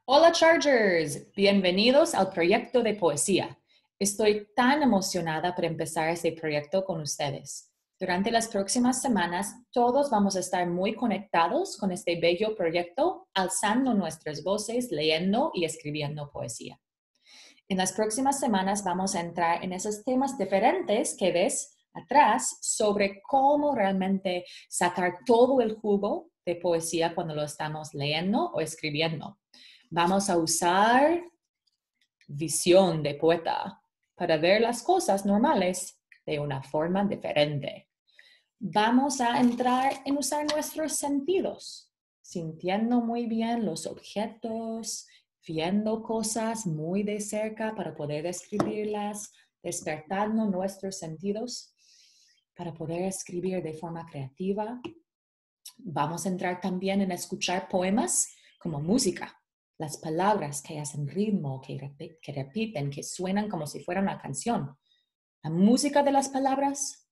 Hola Chargers, bienvenidos al proyecto de poesía. Estoy tan emocionada por empezar este proyecto con ustedes. Durante las próximas semanas, todos vamos a estar muy conectados con este bello proyecto, alzando nuestras voces, leyendo y escribiendo poesía. En las próximas semanas vamos a entrar en esos temas diferentes que ves atrás sobre cómo realmente sacar todo el jugo de poesía cuando lo estamos leyendo o escribiendo. Vamos a usar visión de poeta para ver las cosas normales de una forma diferente. Vamos a entrar en usar nuestros sentidos, sintiendo muy bien los objetos, viendo cosas muy de cerca para poder describirlas, despertando nuestros sentidos para poder escribir de forma creativa. Vamos a entrar también en escuchar poemas como música, las palabras que hacen ritmo, que repiten, que suenan como si fuera una canción. La música de las palabras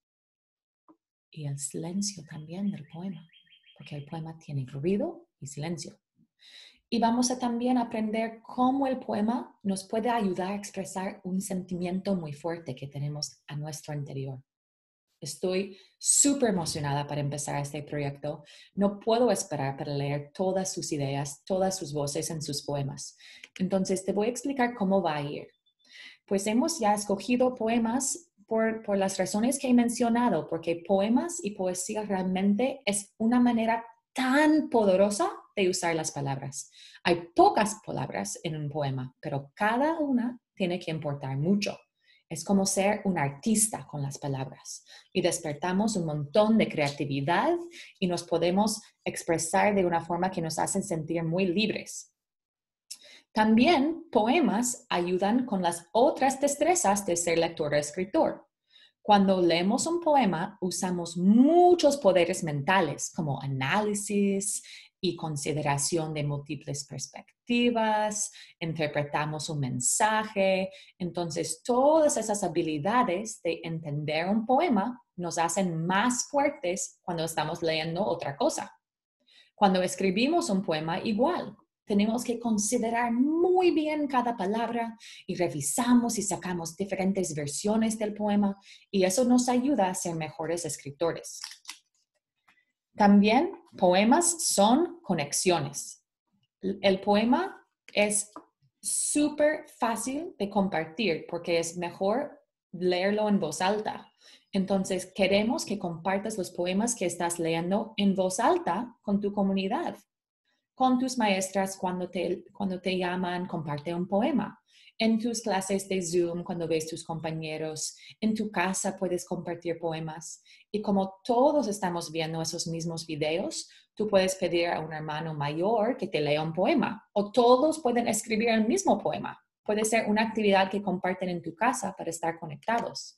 y el silencio también del poema, porque el poema tiene ruido y silencio. Y vamos a también aprender cómo el poema nos puede ayudar a expresar un sentimiento muy fuerte que tenemos a nuestro interior. Estoy súper emocionada para empezar este proyecto. No puedo esperar para leer todas sus ideas, todas sus voces en sus poemas. Entonces, te voy a explicar cómo va a ir. Pues hemos ya escogido poemas por las razones que he mencionado, porque poemas y poesía realmente es una manera tan poderosa de usar las palabras. Hay pocas palabras en un poema, pero cada una tiene que importar mucho. Es como ser un artista con las palabras y despertamos un montón de creatividad y nos podemos expresar de una forma que nos hace sentir muy libres. También poemas ayudan con las otras destrezas de ser lector o escritor. Cuando leemos un poema, usamos muchos poderes mentales como análisis y consideración de múltiples perspectivas, interpretamos un mensaje. Entonces, todas esas habilidades de entender un poema nos hacen más fuertes cuando estamos leyendo otra cosa. Cuando escribimos un poema, igual. Tenemos que considerar muy bien cada palabra y revisamos y sacamos diferentes versiones del poema y eso nos ayuda a ser mejores escritores. También poemas son conexiones. El poema es súper fácil de compartir porque es mejor leerlo en voz alta. Entonces, queremos que compartas los poemas que estás leyendo en voz alta con tu comunidad. Con tus maestras cuando te llaman, comparte un poema. En tus clases de Zoom, cuando ves tus compañeros, en tu casa puedes compartir poemas. Y como todos estamos viendo esos mismos videos, tú puedes pedir a un hermano mayor que te lea un poema. O todos pueden escribir el mismo poema. Puede ser una actividad que comparten en tu casa para estar conectados.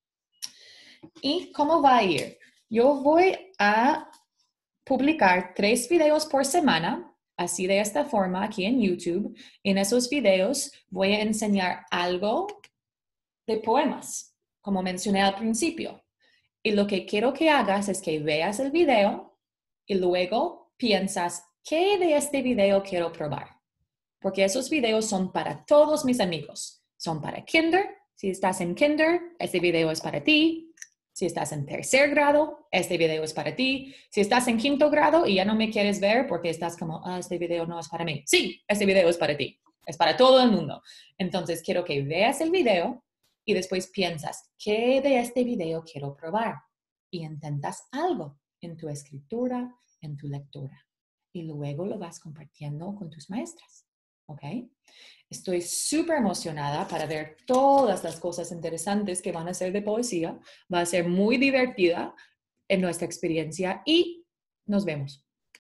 ¿Y cómo va a ir? Yo voy a publicar 3 videos por semana, así de esta forma aquí en YouTube. En esos videos voy a enseñar algo de poemas, como mencioné al principio. Y lo que quiero que hagas es que veas el video y luego piensas, ¿qué de este video quiero probar? Porque esos videos son para todos mis amigos. Son para kinder. Si estás en kinder, este video es para ti. Si estás en tercer grado, este video es para ti. Si estás en quinto grado y ya no me quieres ver porque estás como, este video no es para mí. Sí, este video es para ti. Es para todo el mundo. Entonces, quiero que veas el video y después piensas, ¿qué de este video quiero probar? Y intentas algo en tu escritura, en tu lectura. Y luego lo vas compartiendo con tus maestras. ¿Ok? Estoy súper emocionada para ver todas las cosas interesantes que van a ser de poesía. Va a ser muy divertida en nuestra experiencia y nos vemos.